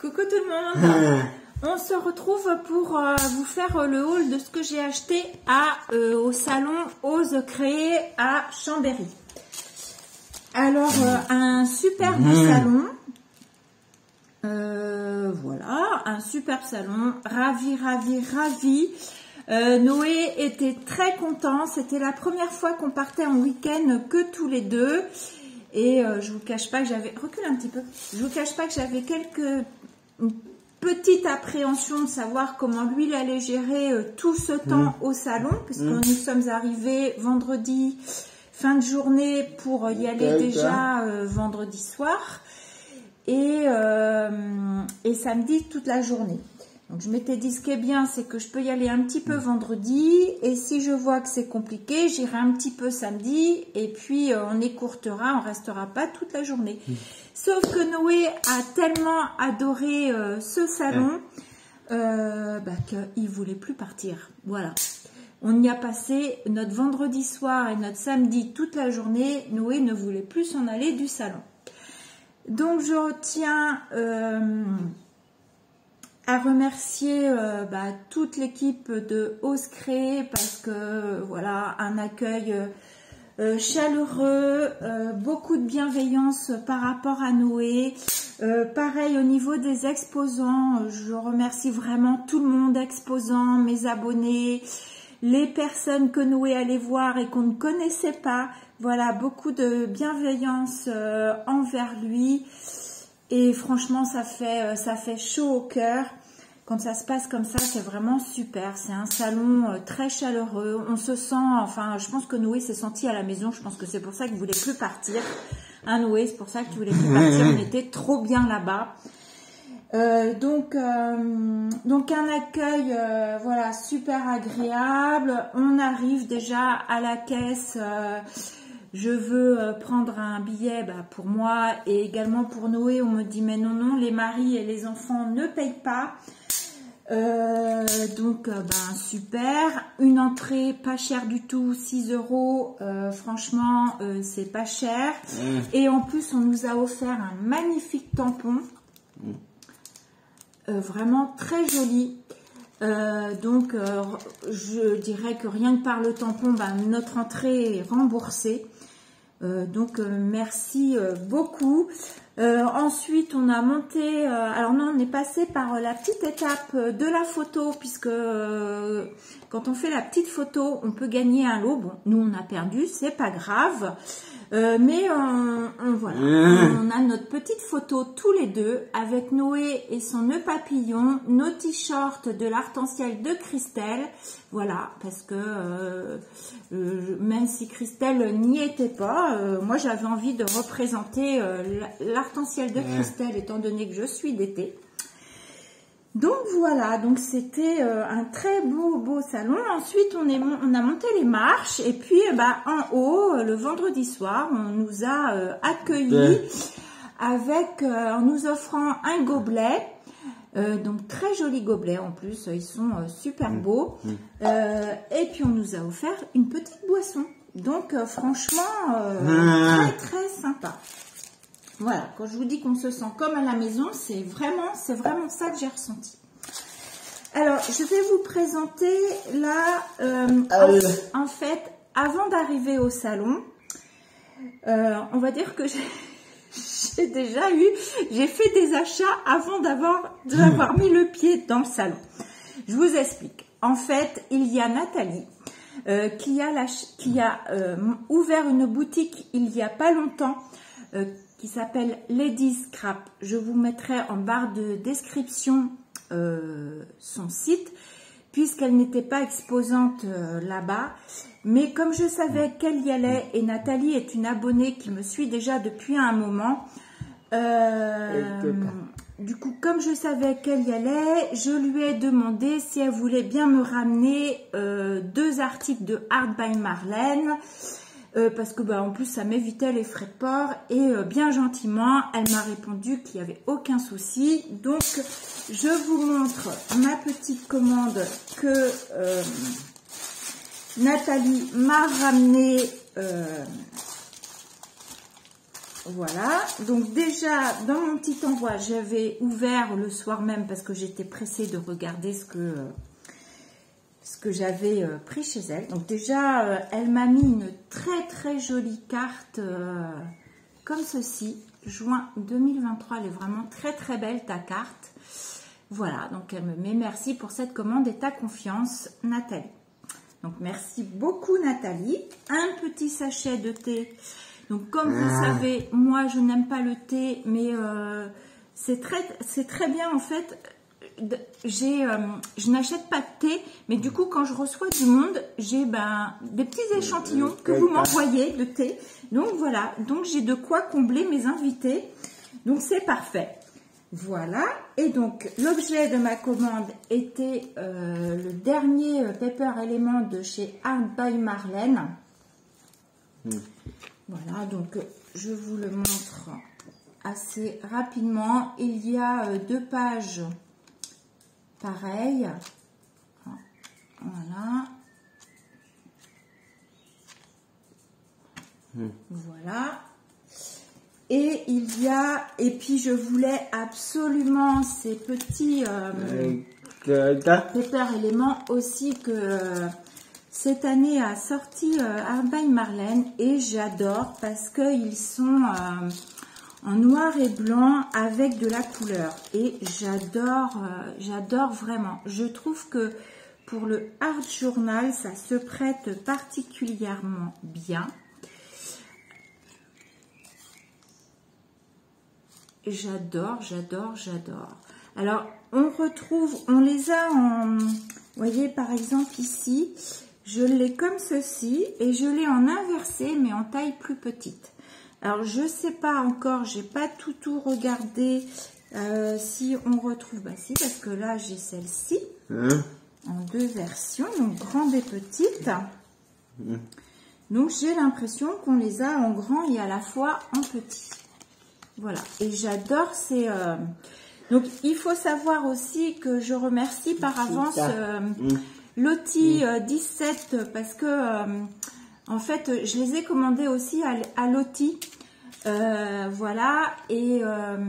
Coucou tout le monde. On se retrouve pour vous faire le haul de ce que j'ai acheté au salon Ose Créer à Chambéry. Alors, un superbe salon. Voilà, un superbe salon. Ravi. Noé était très content. C'était la première fois qu'on partait en week-end que tous les deux. Et je vous cache pas que j'avais... Recule un petit peu. Je vous cache pas que j'avais une petite appréhension de savoir comment lui il allait gérer tout ce temps au salon, puisque nous sommes arrivés vendredi fin de journée pour y aller déjà vendredi soir et samedi toute la journée. Donc je m'étais dit ce qui est bien, c'est que je peux y aller un petit peu vendredi, et si je vois que c'est compliqué, j'irai un petit peu samedi, et puis on écourtera, on restera pas toute la journée. Sauf que Noé a tellement adoré ce salon qu'il voulait plus partir. Voilà. On y a passé notre vendredi soir et notre samedi toute la journée. Noé ne voulait plus s'en aller du salon. Donc je tiens à remercier toute l'équipe de Ose Créer, parce que voilà, un accueil chaleureux, beaucoup de bienveillance par rapport à Noé. Pareil au niveau des exposants, je remercie vraiment tout le monde, exposants, mes abonnés, les personnes que Noé allait voir et qu'on ne connaissait pas. Voilà, beaucoup de bienveillance envers lui, et franchement ça fait chaud au cœur. Quand ça se passe comme ça, c'est vraiment super. C'est un salon très chaleureux. On se sent, enfin, je pense que Noé s'est senti à la maison. Je pense que c'est pour ça qu'il ne voulait plus partir. Hein, Noé, c'est pour ça que tu voulais plus partir. On était trop bien là-bas. Donc un accueil, voilà, super agréable. On arrive déjà à la caisse. Je veux prendre un billet pour moi et également pour Noé. On me dit mais non, les maris et les enfants ne payent pas. Super, une entrée pas chère du tout, 6 €, franchement c'est pas cher, et en plus on nous a offert un magnifique tampon, vraiment très joli, je dirais que rien que par le tampon, notre entrée est remboursée, merci beaucoup. Ensuite, on a monté, alors non, on est passé par la petite étape de la photo, puisque quand on fait la petite photo, on peut gagner un lot. Bon, nous on a perdu, c'est pas grave, mais voilà, on a notre petite photo tous les deux avec Noé et son nœud papillon, nos t-shirts de l'arc-en-ciel de Christelle. Voilà, parce que même si Christelle n'y était pas, moi j'avais envie de représenter l'arc-en-ciel de Christelle, étant donné que je suis d'été. Donc voilà, donc c'était un très beau salon. Ensuite on a monté les marches, et puis en haut, le vendredi soir, on nous a accueillis en nous offrant un gobelet. Donc très joli gobelet en plus, ils sont super beaux, et puis on nous a offert une petite boisson, donc franchement très sympa. Voilà, quand je vous dis qu'on se sent comme à la maison, c'est vraiment ça que j'ai ressenti. Alors je vais vous présenter là, en fait, avant d'arriver au salon, on va dire que j'ai fait des achats avant d'avoir mis le pied dans le salon. Je vous explique. En fait, il y a Nathalie qui a ouvert une boutique il y a pas longtemps qui s'appelle Lady Scrap. Je vous mettrai en barre de description son site, puisqu'elle n'était pas exposante là-bas. Mais comme je savais qu'elle y allait, et Nathalie est une abonnée qui me suit déjà depuis un moment, du coup, comme je savais qu'elle y allait, je lui ai demandé si elle voulait bien me ramener 2 articles de Art by Marlène, parce que en plus ça m'évitait les frais de port, et bien gentiment elle m'a répondu qu'il n'y avait aucun souci. Donc je vous montre ma petite commande que Nathalie m'a ramené Voilà, donc déjà dans mon petit envoi, j'avais ouvert le soir même parce que j'étais pressée de regarder ce que j'avais pris chez elle. Donc déjà, elle m'a mis une très jolie carte comme ceci. Juin 2023, elle est vraiment très belle ta carte. Voilà, donc elle me met merci pour cette commande et ta confiance, Nathalie. Donc merci beaucoup Nathalie. Un petit sachet de thé. Donc comme vous savez, moi je n'aime pas le thé, mais c'est très bien en fait. Je n'achète pas de thé, mais du coup quand je reçois du monde, j'ai des petits échantillons que vous m'envoyez de thé. Donc voilà, donc j'ai de quoi combler mes invités. Donc c'est parfait. Voilà, et donc l'objet de ma commande était le dernier Pepper Element de chez Art by Marlène. Voilà, donc je vous le montre assez rapidement. Il y a 2 pages pareilles. Voilà. Voilà. Et il y a, et puis je voulais absolument ces petits Pepper Element aussi que cette année a sorti Art by Marlène et j'adore parce qu'ils sont en noir et blanc avec de la couleur et j'adore vraiment. Je trouve que pour le Art Journal, ça se prête particulièrement bien. J'adore. Alors, on les a en, vous voyez par exemple ici, je l'ai comme ceci et je l'ai en inversé mais en taille plus petite. Alors, je sais pas encore, j'ai pas tout regardé si on retrouve, si parce que là j'ai celle-ci en 2 versions, donc grande et petite. Donc j'ai l'impression qu'on les a en grand et à la fois en petit. Voilà, et j'adore ces... Donc, il faut savoir aussi que je remercie par avance Lottie 17 parce que, en fait, je les ai commandés aussi à Lottie. Voilà, et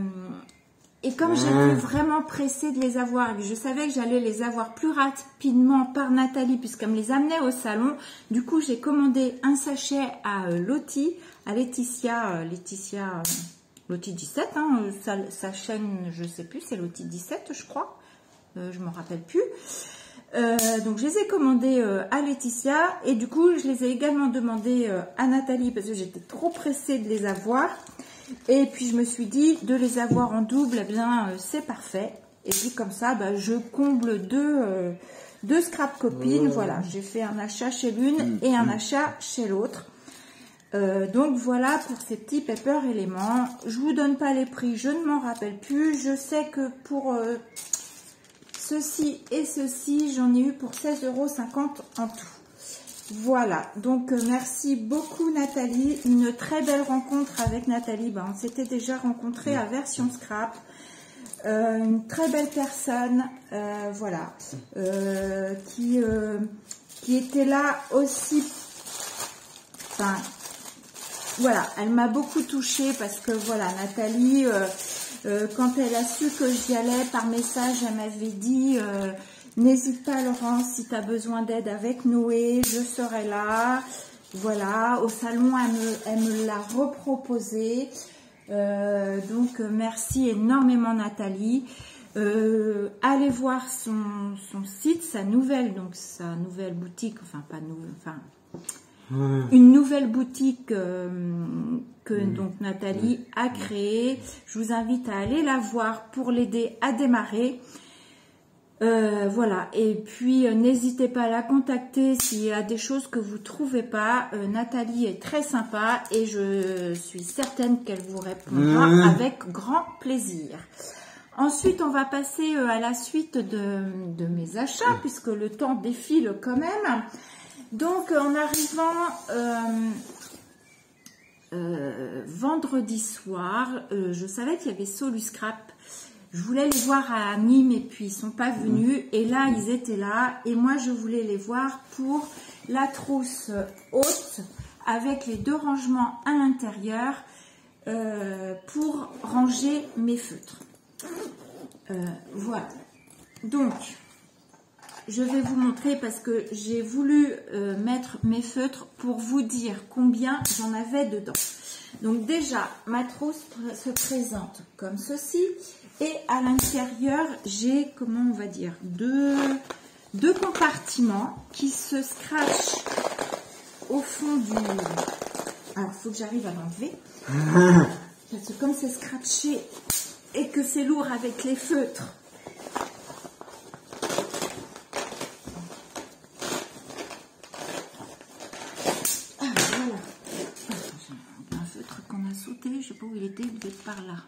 comme j'étais vraiment pressée de les avoir, et que je savais que j'allais les avoir plus rapidement par Nathalie, puisqu'elle me les amenait au salon, du coup, j'ai commandé un sachet à Lottie, à Laetitia... Lottie 17, sa chaîne, je sais plus, c'est Lottie 17, je crois. Je me rappelle plus. Donc, je les ai commandés à Laetitia. Et du coup, je les ai également demandés à Nathalie parce que j'étais trop pressée de les avoir. Et puis, je me suis dit, de les avoir en double, eh bien, c'est parfait. Et puis, comme ça, je comble deux scrap copines. Voilà, j'ai fait un achat chez l'une et un achat chez l'autre. Donc voilà pour ces petits Pepper Element. Je vous donne pas les prix, je ne m'en rappelle plus. Je sais que pour ceci et ceci, j'en ai eu pour 16,50 € en tout. Voilà, donc merci beaucoup Nathalie. Une très belle rencontre avec Nathalie. On s'était déjà rencontrés à Version Scrap. Une très belle personne, voilà, qui était là aussi. Enfin, voilà, elle m'a beaucoup touchée parce que voilà, Nathalie, quand elle a su que j'y allais par message, elle m'avait dit n'hésite pas Laurence, si tu as besoin d'aide avec Noé, je serai là. Voilà, au salon, elle me l'a reproposé. Donc merci énormément Nathalie. Allez voir son site, sa nouvelle boutique, enfin pas nouvelle, enfin une nouvelle boutique que donc Nathalie a créée. Je vous invite à aller la voir pour l'aider à démarrer. Voilà, et puis n'hésitez pas à la contacter s'il y a des choses que vous ne trouvez pas. Nathalie est très sympa et je suis certaine qu'elle vous répondra avec grand plaisir. Ensuite, on va passer à la suite de mes achats puisque le temps défile quand même. Donc, en arrivant vendredi soir, je savais qu'il y avait Soluscrap. Je voulais les voir à Nîmes et puis ils ne sont pas venus. Et là, ils étaient là. Et moi, je voulais les voir pour la trousse haute avec les 2 rangements à l'intérieur. pour ranger mes feutres. Voilà. Donc, je vais vous montrer parce que j'ai voulu mettre mes feutres pour vous dire combien j'en avais dedans. Donc déjà, ma trousse se présente comme ceci. Et à l'intérieur, j'ai, comment on va dire, deux compartiments qui se scratchent au fond du... Alors, il faut que j'arrive à l'enlever. Parce que comme c'est scratché et que c'est lourd avec les feutres, voilà. Un feutre qu'on a sauté, je ne sais pas où il était, il devait être par là.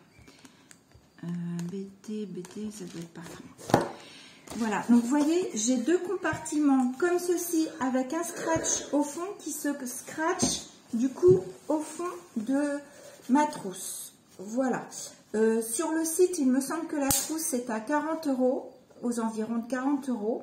BT, ça doit être par là. Voilà, donc vous voyez, j'ai deux compartiments comme ceci avec un scratch au fond qui se scratch du coup au fond de ma trousse. Voilà. Sur le site, il me semble que la trousse est à 40 €, aux environs de 40 €.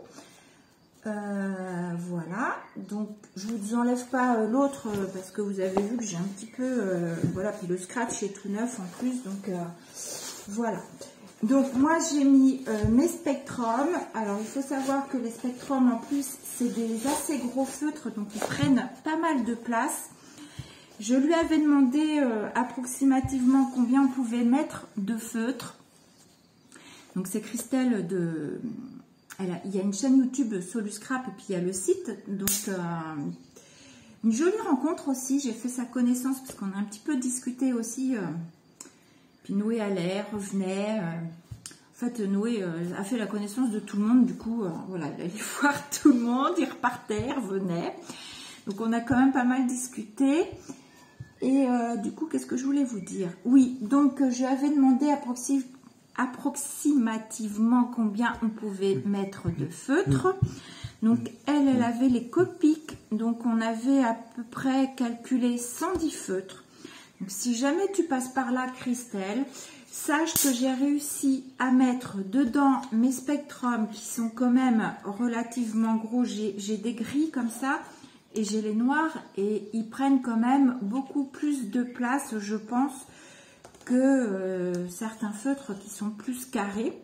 Voilà, donc je ne vous enlève pas l'autre parce que vous avez vu que j'ai un petit peu, voilà, puis le scratch est tout neuf en plus, donc voilà. Donc moi j'ai mis mes Spectrum. Alors il faut savoir que les Spectrum en plus c'est des assez gros feutres, donc ils prennent pas mal de place. Je lui avais demandé approximativement combien on pouvait mettre de feutres. Donc c'est Christelle de... il y a une chaîne YouTube Soluscrap et puis il y a le site. Donc une jolie rencontre aussi. J'ai fait sa connaissance parce qu'on a un petit peu discuté aussi. Puis Noé allait, revenait. En fait, Noé a fait la connaissance de tout le monde. Du coup, voilà, il allait voir tout le monde. Il repartait, revenait. Donc on a quand même pas mal discuté. Et du coup, qu'est-ce que je voulais vous dire? Oui, donc je avais demandé approximativement combien on pouvait mettre de feutre. Donc elle avait les Copic, donc on avait à peu près calculé 110 feutres. Donc si jamais tu passes par là, Christelle, sache que j'ai réussi à mettre dedans mes Spectrum qui sont quand même relativement gros. J'ai des gris comme ça et j'ai les noirs et ils prennent quand même beaucoup plus de place, je pense, que certains feutres qui sont plus carrés.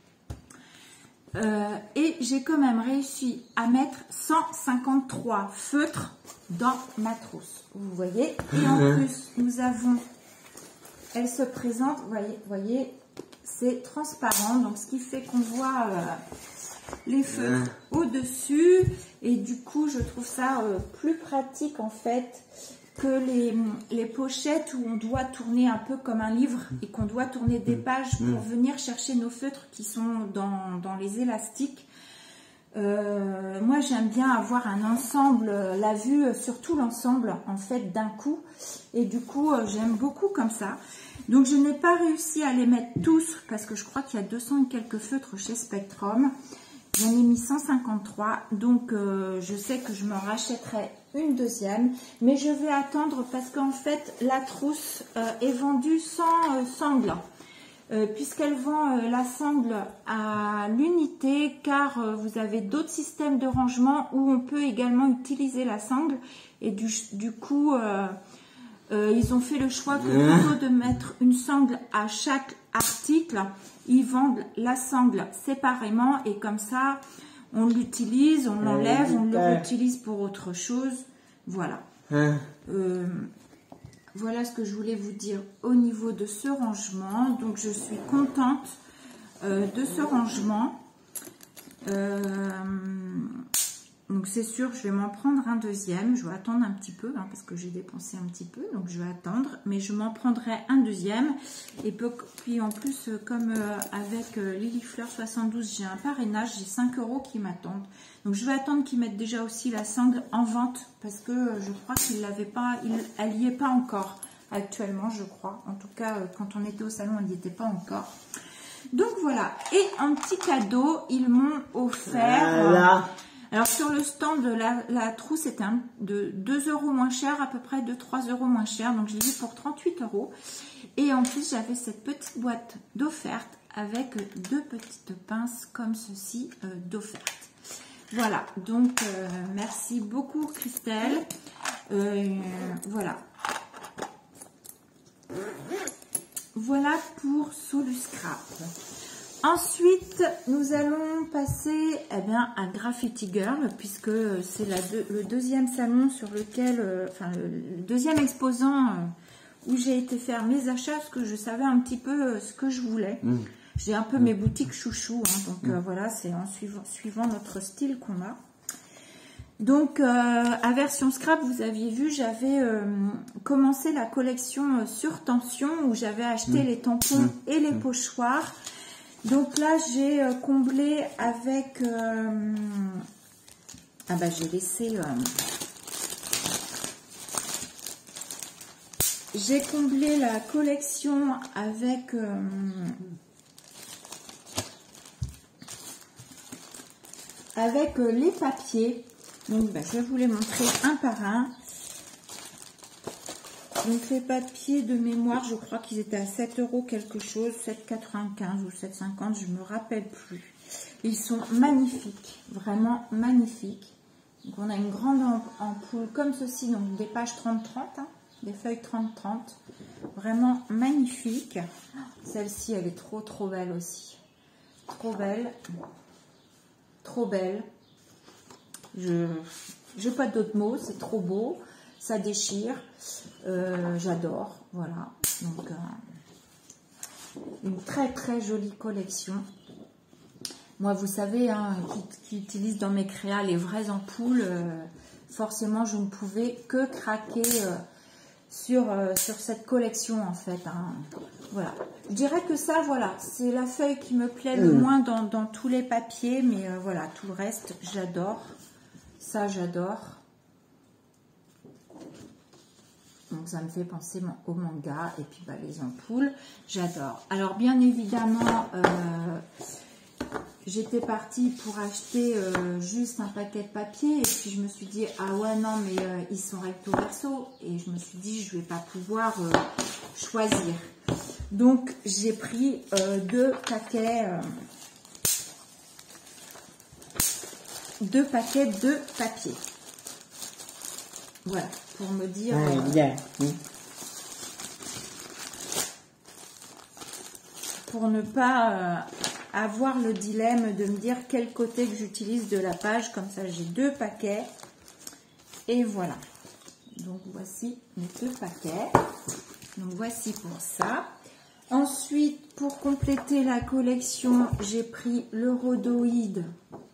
Et j'ai quand même réussi à mettre 153 feutres dans ma trousse. Vous voyez. Et en plus, nous avons... Elle se présente, vous voyez, c'est transparent. Donc, ce qui fait qu'on voit les feutres au-dessus. Et du coup, je trouve ça plus pratique, en fait, que les pochettes où on doit tourner un peu comme un livre et qu'on doit tourner des pages pour venir chercher nos feutres qui sont dans les élastiques. Moi j'aime bien avoir un ensemble, la vue sur tout l'ensemble en fait d'un coup, et du coup j'aime beaucoup comme ça. Donc je n'ai pas réussi à les mettre tous parce que je crois qu'il y a 200 et quelques feutres chez Spectrum. J'en ai mis 153, donc je sais que je m'en rachèterai une deuxième, mais je vais attendre parce qu'en fait la trousse est vendue sans sangle, puisqu'elle vend la sangle à l'unité, car vous avez d'autres systèmes de rangement où on peut également utiliser la sangle, et du coup ils ont fait le choix que plutôt de mettre une sangle à chaque article, ils vendent la sangle séparément et comme ça on l'utilise, on l'enlève, on le réutilise pour autre chose. Voilà. Voilà ce que je voulais vous dire au niveau de ce rangement. Donc je suis contente de ce rangement. Donc c'est sûr, je vais m'en prendre un deuxième. Je vais attendre un petit peu hein, parce que j'ai dépensé un petit peu. Donc je vais attendre. Mais je m'en prendrai un deuxième. Et puis en plus, comme avec Lilifleur 72, j'ai un parrainage. J'ai 5 € qui m'attendent. Donc je vais attendre qu'ils mettent déjà aussi la sangle en vente. Parce que je crois qu'ils l'avaient pas. Elle n'y est pas encore actuellement, je crois. En tout cas, quand on était au salon, elle n'y était pas encore. Donc voilà. Et un petit cadeau, ils m'ont offert... Alors sur le stand de la trousse, c'était de 2 € moins cher, à peu près de 3 € moins cher. Donc j'ai eu pour 38 €. Et en plus, j'avais cette petite boîte d'offerte avec 2 petites pinces comme ceci d'offerte. Voilà, donc merci beaucoup Christelle. Voilà. voilà pour Solus Scrap. Ensuite, nous allons passer à Graffiti Girl, puisque c'est le deuxième salon sur lequel, enfin le deuxième exposant où j'ai été faire mes achats, parce que je savais un petit peu ce que je voulais. J'ai un peu mes boutiques chouchou, hein, donc voilà, c'est en suivant notre style qu'on a. Donc, à version scrap, vous aviez vu, j'avais commencé la collection sur tension, où j'avais acheté les tampons et les pochoirs. Donc là, j'ai comblé avec... j'ai laissé... j'ai comblé la collection avec... les papiers. Donc, je vais vous les montrer un par un. Donc, les papiers de mémoire, je crois qu'ils étaient à 7 € quelque chose, 7,95 ou 7,50, je ne me rappelle plus. Ils sont magnifiques, vraiment magnifiques. Donc, on a une grande ampoule comme ceci, donc des pages 30-30, hein, des feuilles 30-30. Vraiment magnifique. Celle-ci, elle est trop belle aussi. Trop belle. Trop belle. Je n'ai pas d'autres mots, c'est trop beau. Ça déchire, j'adore, voilà, donc une très jolie collection. Moi, vous savez, hein, qui utilise dans mes créas les vraies ampoules, forcément, je ne pouvais que craquer sur cette collection, en fait, hein. Voilà, je dirais que ça, voilà, c'est la feuille qui me plaît le moins dans tous les papiers, mais voilà, tout le reste, j'adore, ça, j'adore. Donc ça me fait penser au manga et puis les ampoules, j'adore. Alors bien évidemment, j'étais partie pour acheter juste un paquet de papier et puis je me suis dit ah ouais non mais ils sont recto verso et je me suis dit je vais pas pouvoir choisir. Donc j'ai pris deux paquets de papier. Voilà. Pour me dire... pour ne pas avoir le dilemme de me dire quel côté que j'utilise de la page. Comme ça, j'ai deux paquets. Et voilà. Donc, voici mes deux paquets. Donc, voici pour ça. Ensuite, pour compléter la collection, j'ai pris le rhodoïde.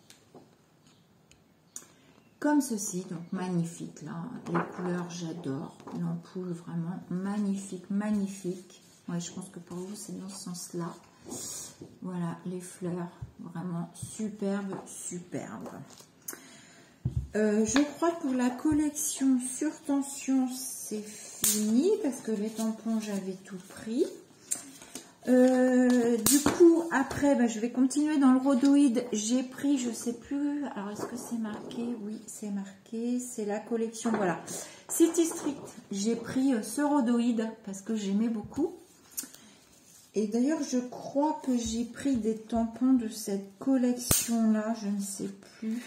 Comme ceci, donc magnifique là, les couleurs j'adore, l'ampoule vraiment magnifique, magnifique. Ouais, je pense que pour vous c'est dans ce sens-là. Voilà, les fleurs, vraiment superbe, superbe. Je crois que pour la collection sur tension c'est fini parce que les tampons j'avais tout pris. Du coup après je vais continuer dans le rhodoïde. J'ai pris, je sais plus, alors est-ce que c'est marqué? Oui, c'est marqué, c'est la collection, voilà, City Street. J'ai pris ce rhodoïde parce que j'aimais beaucoup et d'ailleurs je crois que j'ai pris des tampons de cette collection là, je ne sais plus.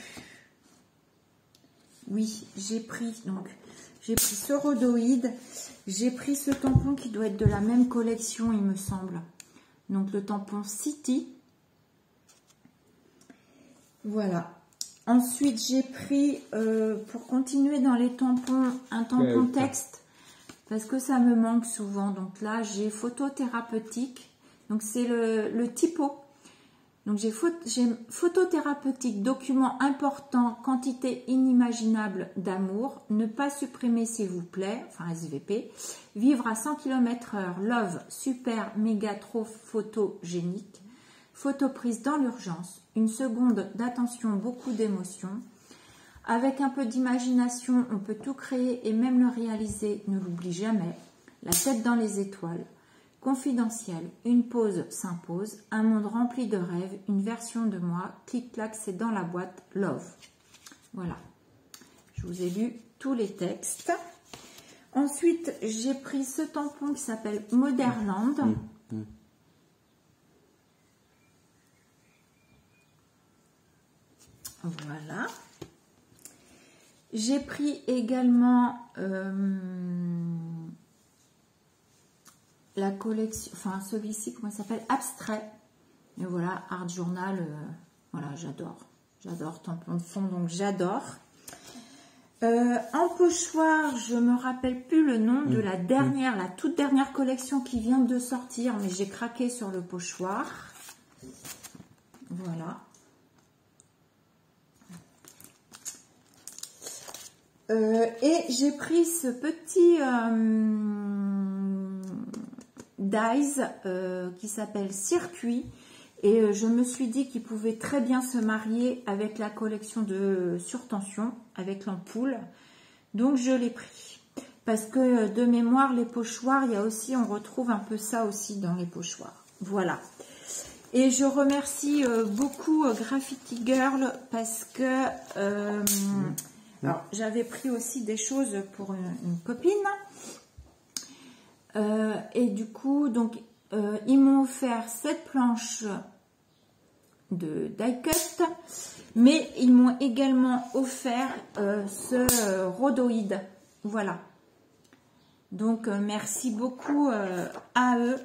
Oui, j'ai pris ce rhodoïde. J'ai pris ce tampon qui doit être de la même collection, il me semble. Donc, le tampon City. Voilà. Ensuite, j'ai pris, pour continuer dans les tampons, un tampon texte. Parce que ça me manque souvent. Donc là, j'ai photothérapeutique. Donc, c'est le typo. Donc, j'ai photothérapeutique, document important, quantité inimaginable d'amour, ne pas supprimer s'il vous plaît, enfin SVP, vivre à 100 km/h, love, super, méga, trop photogénique, photo prise dans l'urgence, une seconde d'attention, beaucoup d'émotions. Avec un peu d'imagination, on peut tout créer et même le réaliser, ne l'oublie jamais, la tête dans les étoiles. Confidentiel, une pause s'impose, un monde rempli de rêves, une version de moi, clic-clac, c'est dans la boîte, love. Voilà, je vous ai lu tous les textes. Ensuite, j'ai pris ce tampon qui s'appelle Motherland. Voilà. J'ai pris également... la collection, enfin celui-ci, comment il s'appelle, Abstrait. Et voilà, Art Journal, voilà, j'adore tampon de fond, donc j'adore. En pochoir, je me rappelle plus le nom de la toute dernière collection qui vient de sortir, mais j'ai craqué sur le pochoir. Voilà. Et j'ai pris ce petit dies qui s'appelle Circuit. Et je me suis dit qu'il pouvait très bien se marier avec la collection de Surtension, avec l'ampoule. Donc je l'ai pris. Parce que de mémoire, les pochoirs, il y a aussi, on retrouve un peu ça aussi dans les pochoirs. Voilà. Et je remercie beaucoup Graffiti Girl parce que alors, j'avais pris aussi des choses pour une copine. Et du coup, donc, ils m'ont offert cette planche de die cut, mais ils m'ont également offert ce rhodoïde. Voilà. Donc, merci beaucoup à eux.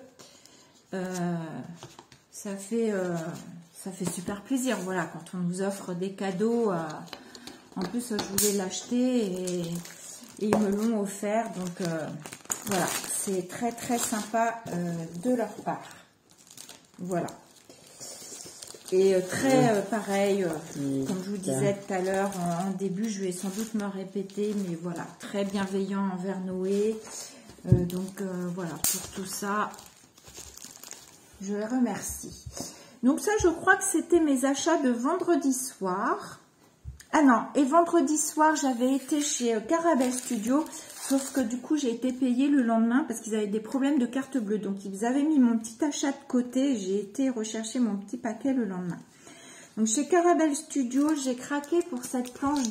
Ça fait super plaisir, voilà, quand on nous offre des cadeaux. En plus, je voulais l'acheter et ils me l'ont offert. Donc, voilà, c'est très, très sympa de leur part. Voilà. Et très pareil, comme je vous disais tout à l'heure, en début, je vais sans doute me répéter, mais voilà, très bienveillant envers Noé. Donc, voilà, pour tout ça, je les remercie. Donc ça, je crois que c'était mes achats de vendredi soir. Ah non, et vendredi soir, j'avais été chez Carabel Studio, sauf que du coup, j'ai été payée le lendemain parce qu'ils avaient des problèmes de carte bleue. Donc, ils avaient mis mon petit achat de côté. J'ai été rechercher mon petit paquet le lendemain. Donc, chez Carabel Studio, j'ai craqué pour cette planche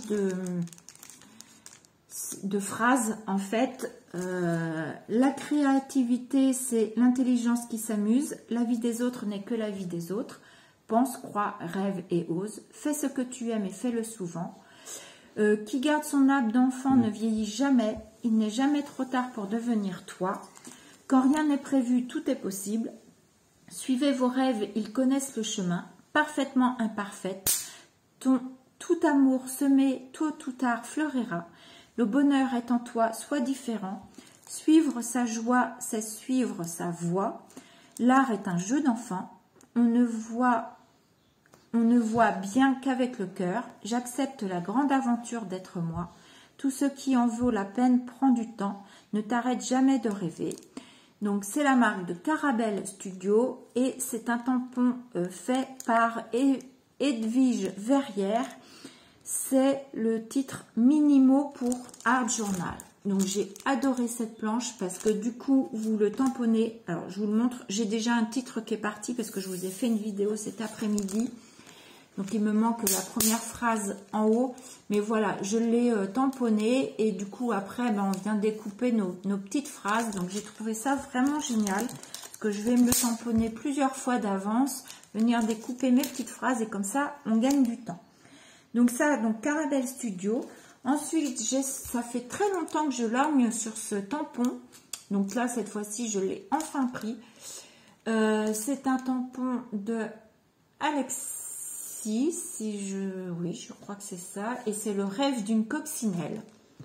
de phrases. En fait, la créativité, c'est l'intelligence qui s'amuse. La vie des autres n'est que la vie des autres. Pense, crois, rêve et ose. Fais ce que tu aimes et fais-le souvent. Qui garde son âme d'enfant ne vieillit jamais. Il n'est jamais trop tard pour devenir toi. Quand rien n'est prévu, tout est possible. Suivez vos rêves, ils connaissent le chemin. Parfaitement imparfait. Tout amour semé tôt ou tard fleurira. Le bonheur est en toi, sois différent. Suivre sa joie, c'est suivre sa voie. L'art est un jeu d'enfant. On ne voit bien qu'avec le cœur. J'accepte la grande aventure d'être moi. Tout ce qui en vaut la peine prend du temps. Ne t'arrête jamais de rêver. Donc, c'est la marque de Carabel Studio et c'est un tampon fait par Edwige Verrière. C'est le titre Minimo pour Art Journal. Donc, j'ai adoré cette planche parce que du coup, vous le tamponnez. Alors, je vous le montre. J'ai déjà un titre qui est parti parce que je vous ai fait une vidéo cet après-midi. Donc, il me manque la première phrase en haut. Mais voilà, je l'ai tamponné. Et du coup, après, on vient découper nos petites phrases. Donc, j'ai trouvé ça vraiment génial. Parce que je vais me le tamponner plusieurs fois d'avance. Venir découper mes petites phrases. Et comme ça, on gagne du temps. Donc, ça, donc Carabel Studio. Ensuite, ça fait très longtemps que je lorgne sur ce tampon. Donc là, cette fois-ci, je l'ai enfin pris. C'est un tampon de Alexis, oui, je crois que c'est ça. Et c'est le rêve d'une coccinelle.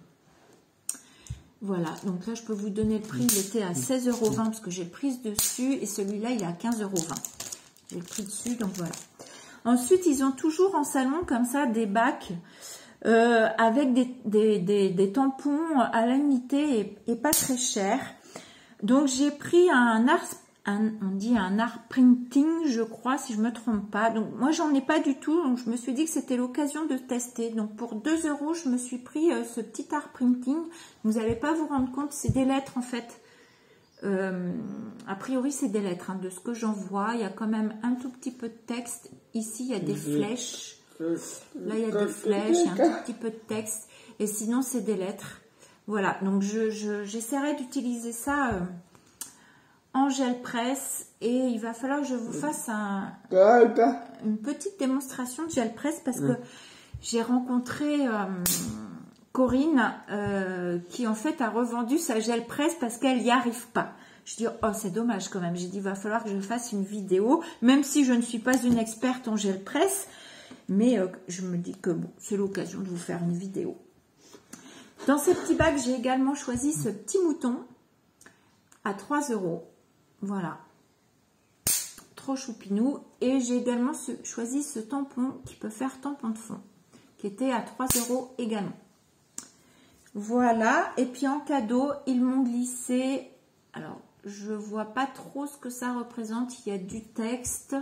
Voilà, donc là, je peux vous donner le prix. Il était à 16,20 € parce que j'ai le prix dessus. Et celui-là, il est à 15,20 €. J'ai le prix dessus, donc voilà. Ensuite, ils ont toujours en salon comme ça des bacs avec des tampons à l'unité et pas très cher. Donc, j'ai pris on dit un art printing, je crois, si je me trompe pas. Donc, moi, j'en ai pas du tout. Donc, je me suis dit que c'était l'occasion de tester. Donc, pour 2 €, je me suis pris ce petit art printing. Vous n'allez pas vous rendre compte, c'est des lettres en fait. A priori, c'est des lettres. Hein, de ce que j'en vois, il y a quand même un tout petit peu de texte. Ici, il y a des flèches. Là, il y a des flèches, il y a un tout petit peu de texte. Et sinon, c'est des lettres. Voilà, donc j'essaierai d'utiliser ça en gel presse. Et il va falloir que je vous fasse une petite démonstration de gel presse parce que j'ai rencontré Corinne qui en fait a revendu sa gel presse parce qu'elle n'y arrive pas. Je dis, oh, c'est dommage quand même. J'ai dit, il va falloir que je fasse une vidéo, même si je ne suis pas une experte en gel presse. Mais je me dis que bon, c'est l'occasion de vous faire une vidéo. Dans ces petits bacs, j'ai également choisi ce petit mouton à 3 €. Voilà. Trop choupinou. Et j'ai également choisi ce tampon qui peut faire tampon de fond, qui était à 3 € également. Voilà. Et puis en cadeau, ils m'ont glissé. Alors, je vois pas trop ce que ça représente. Il y a du texte.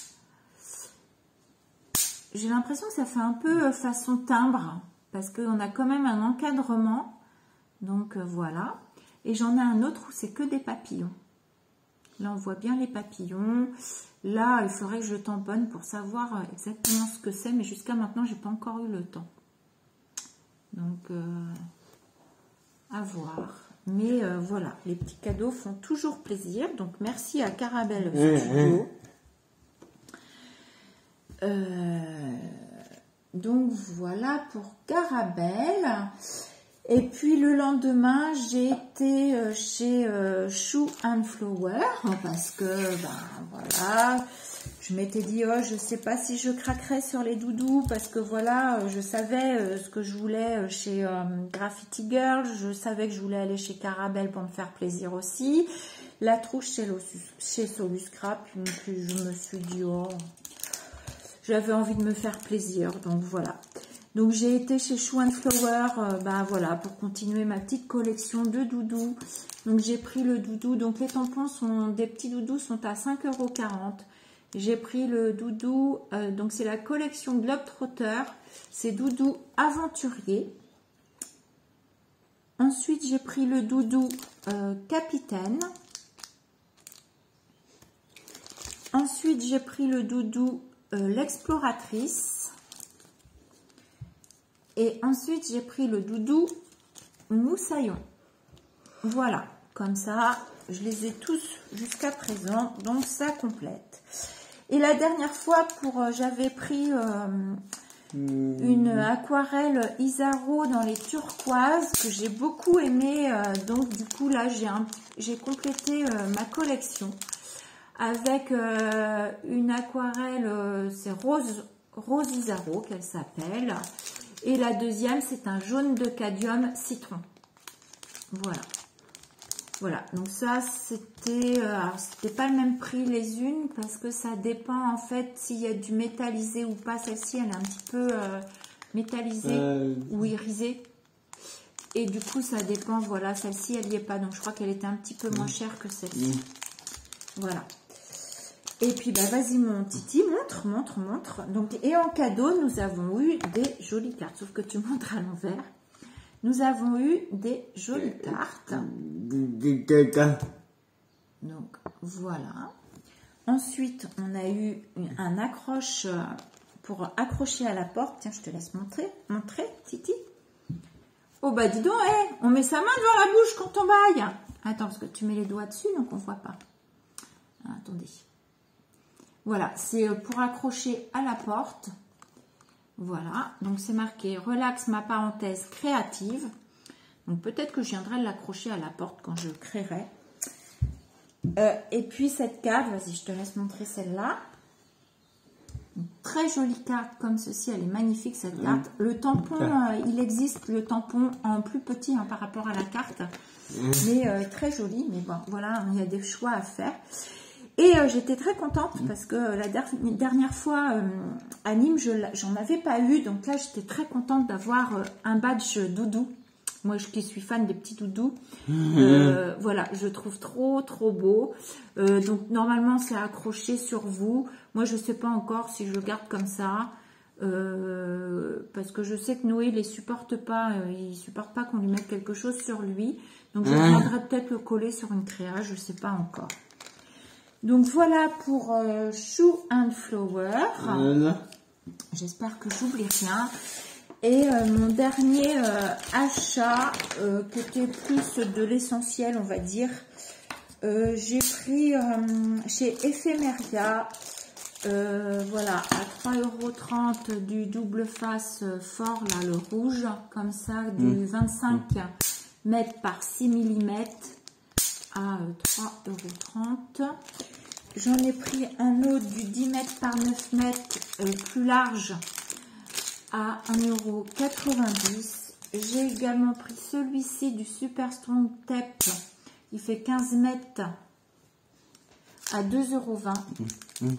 J'ai l'impression que ça fait un peu façon timbre, parce qu'on a quand même un encadrement. Donc voilà. Et j'en ai un autre où c'est que des papillons. Là, on voit bien les papillons. Là, il faudrait que je tamponne pour savoir exactement ce que c'est. Mais jusqu'à maintenant, j'ai pas encore eu le temps. Donc, à voir. Mais voilà, les petits cadeaux font toujours plaisir. Donc, merci à Carabelle Studio. Donc, voilà pour Carabelle. Et puis le lendemain, j'ai été chez Shoe and Flower parce que, ben voilà, je m'étais dit, oh, je sais pas si je craquerais sur les doudous parce que voilà, je savais ce que je voulais chez Graffiti Girl, je savais que je voulais aller chez Carabelle pour me faire plaisir aussi. La trousse chez Soluscrap, puis je me suis dit, oh, j'avais envie de me faire plaisir, donc voilà. Donc j'ai été chez Shoe and Flower, voilà, pour continuer ma petite collection de doudous. Donc j'ai pris le doudou, donc les tampons sont, des petits doudous sont à 5,40 €. J'ai pris le doudou, donc c'est la collection Globetrotter, c'est doudou aventurier. Ensuite j'ai pris le doudou capitaine. Ensuite j'ai pris le doudou l'exploratrice. Et ensuite, j'ai pris le doudou moussaillon. Voilà, comme ça, je les ai tous jusqu'à présent, donc ça complète. Et la dernière fois, j'avais pris une aquarelle Isaro dans les turquoises que j'ai beaucoup aimé. Donc du coup, là, j'ai complété ma collection avec une aquarelle, c'est Rose Isaro qu'elle s'appelle. Et la deuxième, c'est un jaune de cadmium citron. Voilà. Voilà. Donc ça, c'était pas le même prix les unes parce que ça dépend en fait s'il y a du métallisé ou pas. Celle-ci, elle est un petit peu métallisée ou irisée. Et du coup, ça dépend. Voilà, celle-ci, elle n'y est pas. Donc je crois qu'elle était un petit peu moins chère que celle-ci. Voilà. Et puis, vas-y, mon Titi, montre. Donc, et en cadeau, nous avons eu des jolies cartes. Sauf que tu montres à l'envers. Nous avons eu des jolies cartes. Donc, voilà. Ensuite, on a eu un accroche pour accrocher à la porte. Tiens, je te laisse montrer, Titi. Oh, dis donc, on met sa main devant la bouche quand on baille. Attends, parce que tu mets les doigts dessus, donc on ne voit pas. Attendez. Voilà, c'est pour accrocher à la porte. Voilà, donc c'est marqué « Relax ma parenthèse créative ». Donc peut-être que je viendrai l'accrocher à la porte quand je créerai. Et puis cette carte, vas-y, je te laisse montrer celle-là. Une très jolie carte comme ceci, elle est magnifique cette carte. Le tampon, il existe le tampon en plus petit par rapport à la carte. Mais très joli, mais bon, voilà, il y a des choix à faire. Et j'étais très contente parce que la dernière fois à Nîmes, j'en avais pas eu. Donc là, j'étais très contente d'avoir un badge doudou. Moi, qui suis fan des petits doudous. Voilà, je trouve trop beau. Donc normalement, c'est accroché sur vous. Moi, je sais pas encore si je le garde comme ça. Parce que je sais que Noé les supporte pas. Il supporte pas qu'on lui mette quelque chose sur lui. Donc je viendrai peut-être le coller sur une créa. Je sais pas encore. Donc voilà pour Shoe and Flower. J'espère que j'oublie rien. Et mon dernier achat, qui était plus de l'essentiel, on va dire, j'ai pris chez Ephemeria, voilà, à 3,30 € du double face fort, là, le rouge, comme ça, du 25 mètres par 6 mm. à 3,30 €. J'en ai pris un autre du 10 mètres par 9 mètres plus large à 1,90 €. J'ai également pris celui-ci du Super Strong Tape. Il fait 15 mètres à 2,20 €.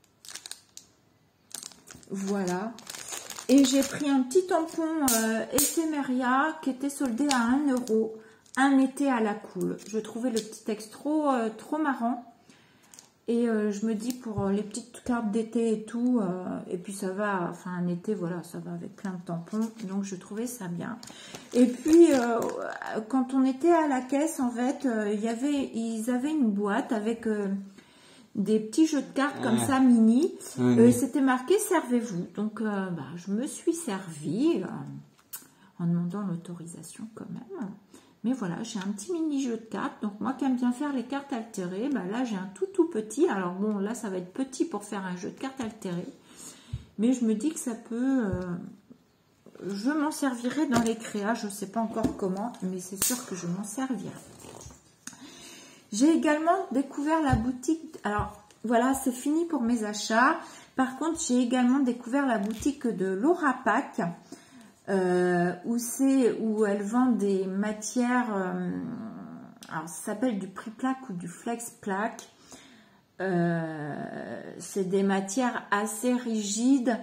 Voilà. Et j'ai pris un petit tampon éphéméria qui était soldé à 1 €. Un été à la cool. Je trouvais le petit texte trop marrant. Et je me dis pour les petites cartes d'été et tout, et puis ça va, enfin un été, voilà, ça va avec plein de tampons, donc je trouvais ça bien. Et puis, quand on était à la caisse, en fait, ils avaient une boîte avec des petits jeux de cartes comme ça, mini. C'était marqué « Servez-vous ». Donc, je me suis servie en demandant l'autorisation quand même. Mais voilà, j'ai un petit mini jeu de cartes. Donc moi qui aime bien faire les cartes altérées, là j'ai un tout petit. Alors bon, là ça va être petit pour faire un jeu de cartes altérées. Mais je me dis que ça peut... je m'en servirai dans les créas. Je ne sais pas encore comment, mais c'est sûr que je m'en servirai. J'ai également découvert la boutique... Alors voilà, c'est fini pour mes achats. Par contre, j'ai également découvert la boutique de Laura Pack. Où elle vend des matières, alors ça s'appelle du prix-plaque ou du flex-plaque. C'est des matières assez rigides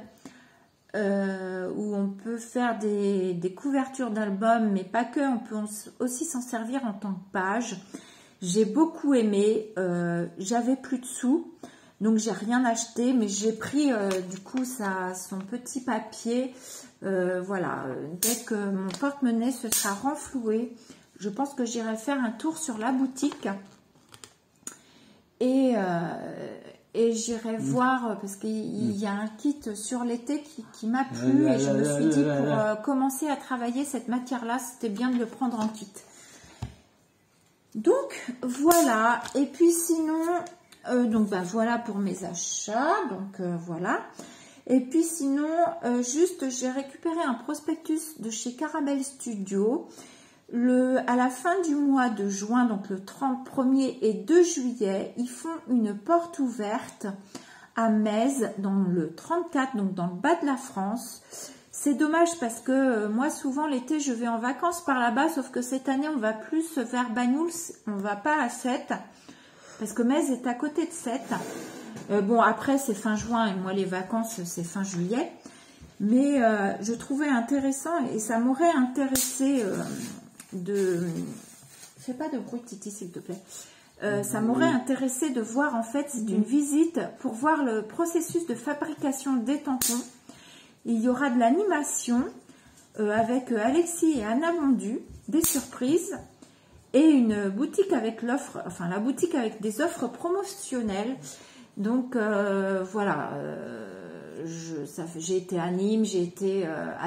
où on peut faire des couvertures d'albums, mais pas que, on peut aussi s'en servir en tant que page. J'ai beaucoup aimé, j'avais plus de sous, donc j'ai rien acheté, mais j'ai pris du coup son petit papier. Voilà, dès que mon porte-monnaie se sera renfloué, je pense que j'irai faire un tour sur la boutique et j'irai voir, parce qu'il y a un kit sur l'été qui m'a plu et je me suis dit pour commencer à travailler cette matière-là, c'était bien de le prendre en kit. Donc voilà, et puis sinon, voilà pour mes achats, donc voilà. Et puis sinon, juste j'ai récupéré un prospectus de chez Caramel Studio. À la fin du mois de juin, donc le 31er et 2 juillet, ils font une porte ouverte à Metz, dans le 34, donc dans le bas de la France. C'est dommage parce que moi, souvent l'été, je vais en vacances par là-bas, sauf que cette année, on va plus vers Banyuls, on ne va pas à Sète, parce que Metz est à côté de Sète. Bon, après, c'est fin juin et moi, les vacances, c'est fin juillet. Mais je trouvais intéressant et ça m'aurait intéressé de... Fais pas de bruit, Titi, s'il te plaît. Ça m'aurait intéressé de voir, en fait, c'est une visite pour voir le processus de fabrication des tampons. Il y aura de l'animation avec Alexis et Anna Mondu, des surprises et une boutique avec l'offre, enfin la boutique avec des offres promotionnelles. Donc voilà, j'ai été à Nîmes, j'ai été à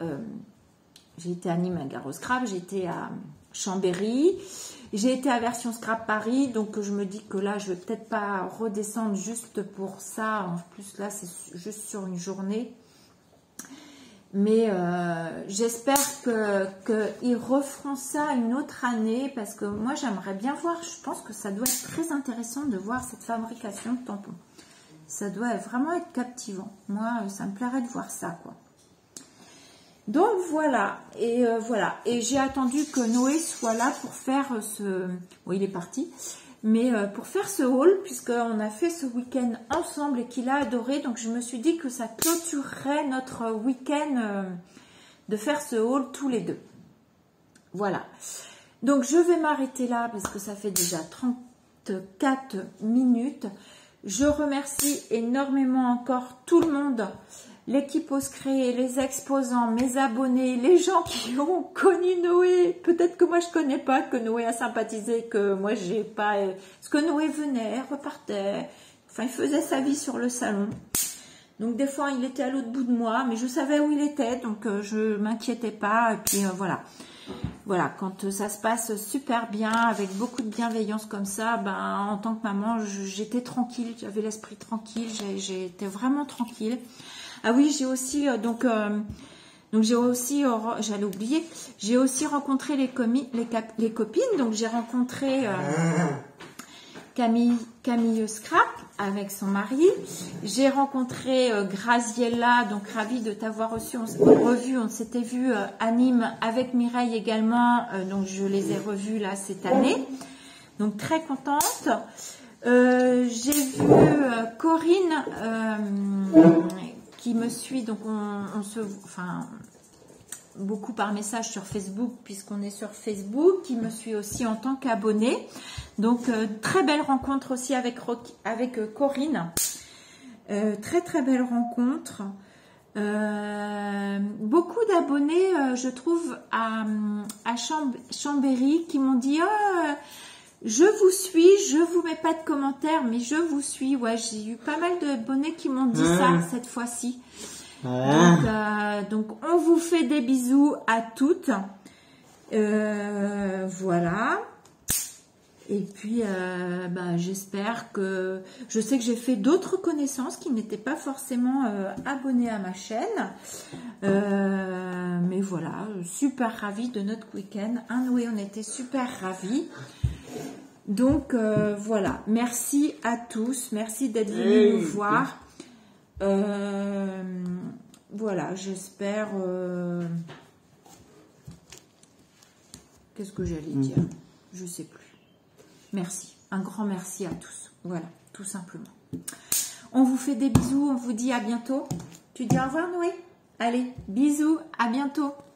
Nîmes à Garo Scrap, j'ai été à Chambéry, j'ai été à Version Scrap Paris, donc je me dis que là je vais peut-être pas redescendre juste pour ça, en plus là c'est juste sur une journée. Mais j'espère qu'ils referont ça une autre année parce que moi j'aimerais bien voir, je pense que ça doit être très intéressant de voir cette fabrication de tampons. Ça doit vraiment être captivant. Moi ça me plairait de voir ça quoi. Donc voilà, et j'ai attendu que Noé soit là pour faire ce... Bon il est parti, mais pour faire ce haul, puisqu'on a fait ce week-end ensemble et qu'il a adoré, donc je me suis dit que ça clôturerait notre week-end de faire ce haul tous les deux. Voilà. Donc je vais m'arrêter là parce que ça fait déjà 34 minutes. Je remercie énormément encore tout le monde, l'équipe Oscré, les exposants, mes abonnés, les gens qui ont connu Noé. Peut-être que moi je connais pas, que Noé a sympathisé, que moi j'ai pas... Parce que Noé venait, repartait, enfin il faisait sa vie sur le salon. Donc des fois il était à l'autre bout de moi, mais je savais où il était, donc je m'inquiétais pas. Et puis voilà. Voilà, quand ça se passe super bien, avec beaucoup de bienveillance comme ça, ben, en tant que maman, j'étais tranquille, j'avais l'esprit tranquille, j'étais vraiment tranquille. Ah oui, j'ai aussi Donc j'ai aussi, j'allais oublier, j'ai aussi rencontré les copines. Donc j'ai rencontré Camille Scrap avec son mari. J'ai rencontré Graziella, donc ravie de t'avoir revu. On s'était vu à Nîmes avec Mireille également, donc je les ai revus là cette année. Donc très contente. J'ai vu Corinne qui me suit, donc beaucoup par message sur Facebook puisqu'on est sur Facebook, qui me suit aussi en tant qu'abonné. Donc très belle rencontre aussi avec Corinne. Très belle rencontre. Beaucoup d'abonnés, je trouve, à Chambéry qui m'ont dit je vous suis, je vous mets pas de commentaires, mais je vous suis. Ouais, j'ai eu pas mal d'abonnés qui m'ont dit ça cette fois-ci. Donc, on vous fait des bisous à toutes. Voilà. Et puis, j'espère que... Je sais que j'ai fait d'autres connaissances qui n'étaient pas forcément abonnées à ma chaîne. Mais voilà, super ravie de notre week-end. Oui, on était super ravis. Donc, voilà. Merci à tous. Merci d'être venus nous voir. Voilà, j'espère... Qu'est-ce que j'allais dire? Je sais plus. Merci. Un grand merci à tous. Voilà, tout simplement. On vous fait des bisous. On vous dit à bientôt. Tu dis au revoir, Noé? Allez, bisous. À bientôt.